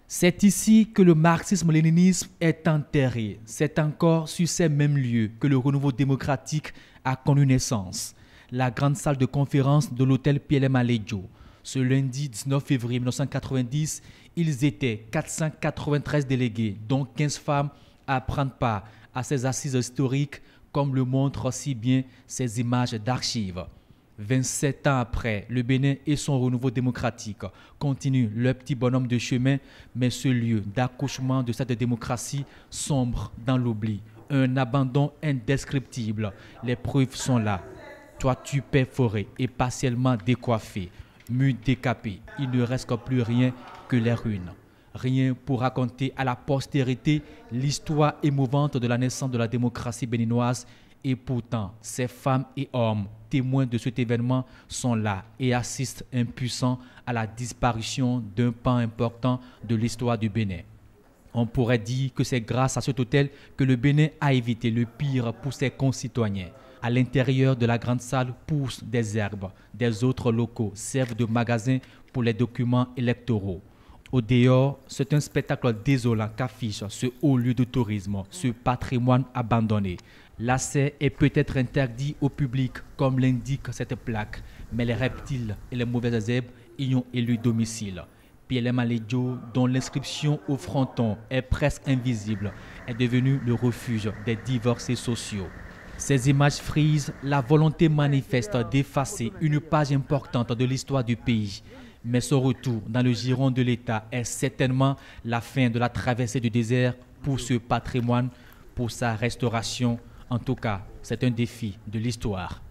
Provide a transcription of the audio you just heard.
C'est ici que le marxisme-léninisme est enterré. C'est encore sur ces mêmes lieux que le renouveau démocratique a connu naissance. La grande salle de conférence de l'hôtel PLM à Lejo. Ce lundi 19 février 1990, ils étaient 493 délégués, dont 15 femmes, à prendre part à ces assises historiques, comme le montrent si bien ces images d'archives. 27 ans après, le Bénin et son renouveau démocratique continuent leur petit bonhomme de chemin, mais ce lieu d'accouchement de cette démocratie sombre dans l'oubli. Un abandon indescriptible. Les preuves sont là. Toitures perforées et partiellement décoiffées, murs décapés. Il ne reste plus rien que les ruines. Rien pour raconter à la postérité l'histoire émouvante de la naissance de la démocratie béninoise. Et pourtant, ces femmes et hommes témoins de cet événement sont là et assistent impuissants à la disparition d'un pan important de l'histoire du Bénin. On pourrait dire que c'est grâce à cet hôtel que le Bénin a évité le pire pour ses concitoyens. À l'intérieur de la grande salle poussent des herbes. Des autres locaux servent de magasins pour les documents électoraux. Au dehors, c'est un spectacle désolant qu'affiche ce haut lieu de tourisme, ce patrimoine abandonné. L'accès est peut-être interdit au public, comme l'indique cette plaque, mais les reptiles et les mauvaises herbes y ont élu domicile. PLM à Lejo, dont l'inscription au fronton est presque invisible, est devenu le refuge des divorcés sociaux. Ces images frisent la volonté manifeste d'effacer une page importante de l'histoire du pays. Mais son retour dans le giron de l'État est certainement la fin de la traversée du désert pour ce patrimoine, pour sa restauration. En tout cas, c'est un défi de l'histoire.